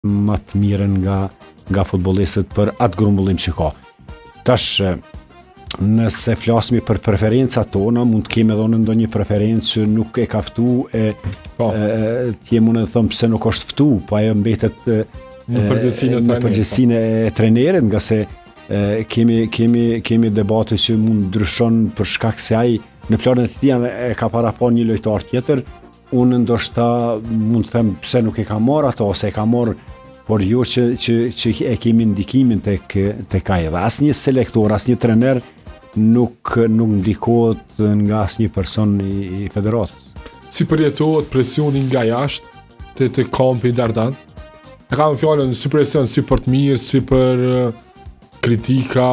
më të mirën nga futbollistët për atë grumbullim që ka. Tash, nëse flasmi për preferencat tona, mund të kemi edhe ndonjë preferencë që nuk e ka ftu ti mund të them pse nuk është ftu, po ajo mbetet në përgjegjësinë e trajnerit, nga se kemi debate që mund ndryshon për shkak se ai në planet e tij e ka paraqo një lojtar tjetër. Unë ndoshta mund të them pse nuk e ka marrë ato, ose e ka marrë, por jo që e kemi ndikimin tek ai. Dhe asnjë selektor, asnjë trajner nuk ndikohet nga asnjë person i federatës. Si përjetohet presioni nga jashtë te kampi Dardan? E kam fjalën si presion, si për të mirë, si për kritika.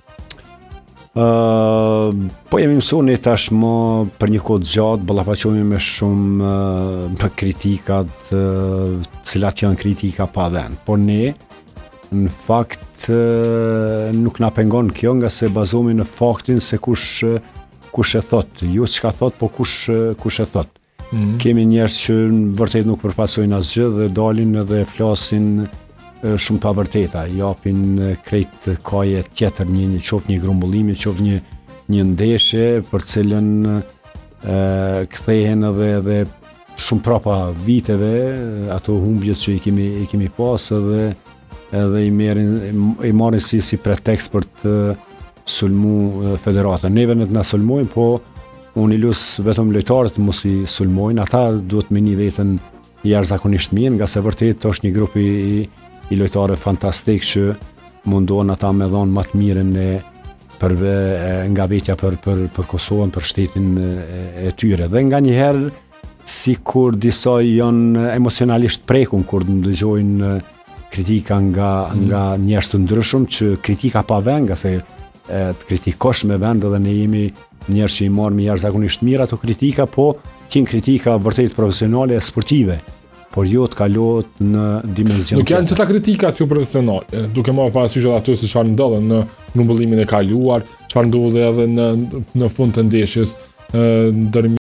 Po jemi mësuar ne tashmë për një kohë gjatë, ballafaqohemi me shumë kritikat, cilat janë kritika pa vend. Por ne në fakt nuk na pengon kjo, nga se bazohemi në faktin se kush e thot, jo çka thot, po kush e thot. Kemi njerëz që vërtet nuk përfaqësojnë asgjë dhe dalin edhe flasin shumë pa vërteta, japin krejt kaje tjetër, qoftë një grumbullimi, qoftë një ndeshje për cilën kthehen edhe shumë prapa viteve ato humbjet që i kemi pas, edhe i marrin si pretekst për të sulmu federatën. Neve në të na sulmojnë, po unë i lus vetëm lojtarët mos i sulmojnë, ata duhet me një veten jashtëzakonisht mirë, nga se vërtet është një grup i lojtarë fantastik që mundohen ata me dhënë më të mirën nga vetja për Kosovën, për shtetin e tyre. Dhe nganjëherë, sikur disa janë emocionalisht prekun kur dëgjojnë kritika nga njerëz të ndryshëm, që kritika pa vend, nga se të kritikosh me vend, edhe ne jemi njerëz që i marrim jashtëzakonisht mirë ato kritika, po kin kritika vërtet profesionale e sportive, por jo të kalohet në dimension. Nuk janë çeta kritika të profesionale, duke marrë parasysh edhe ato se çfarë ndodhen në grumbullimin e kaluar, çfarë ndodhi edhe në fund të ndeshjes